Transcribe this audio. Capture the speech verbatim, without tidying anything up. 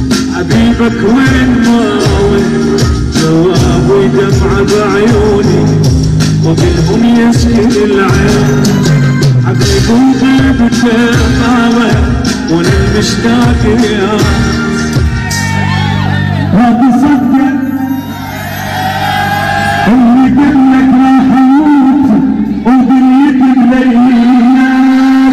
حبيبك وين ما وين، جوابه دمعة بعيوني وبالهم يسكن العين. حبيبي وغيبته طالع وانا المشتاق يا ما تصدق اللي قلبي